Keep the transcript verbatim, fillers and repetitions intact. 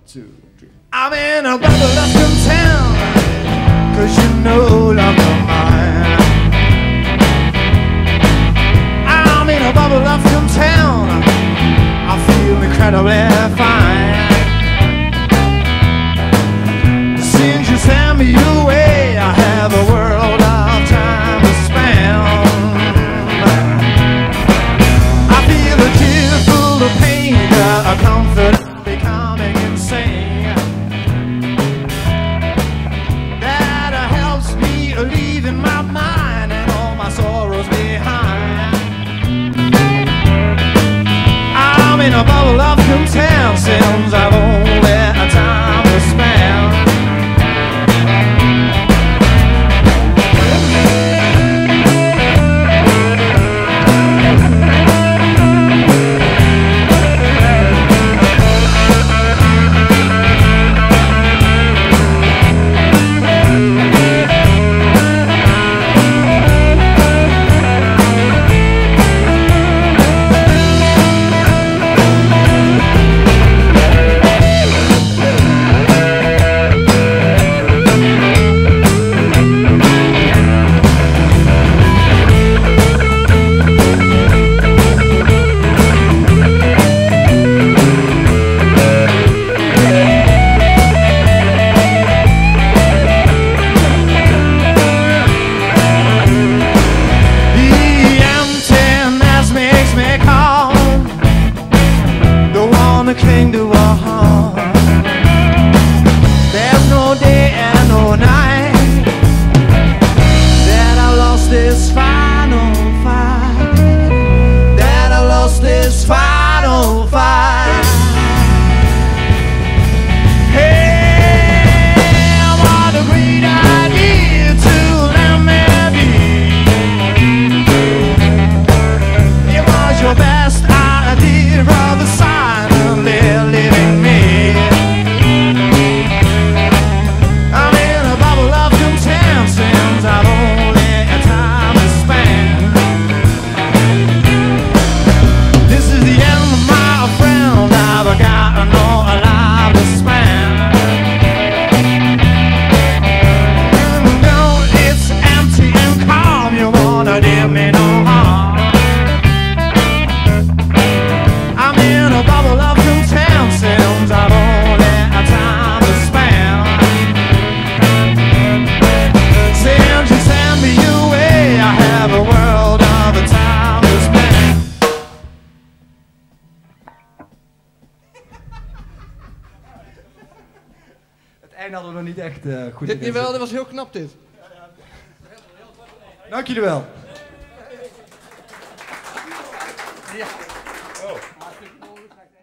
two, three. I'm in a bubble of content, cause you know I'm mine. I'm in a bubble of content, I feel incredibly fine. Since you sent me away, I have a world of time to spend. I feel a tear full of pain, a comfort becoming insane. That helps me leaving my mind and all my sorrows behind. I'm in a bubble of content since I've only a time to spend. Cling to a heart. There's no day and no night that I lost this final fight. That I lost this final fight. Hey, what a great idea to let me be. It was your best idea of the sign. Living me. I'm in a bubble of content since I've only a time to spend. This is the end of my friend, I've got no life to spend. No, it's empty and calm, you wanna do me no harm. I'm in a bubble of since I've only a time to spend. Since you sent me away, I have a world of a time to spend. Het einde hadden we nog niet echt uh, goed Dit, jawel, dat was heel knap dit. Dank jullie wel. Ja. Oh.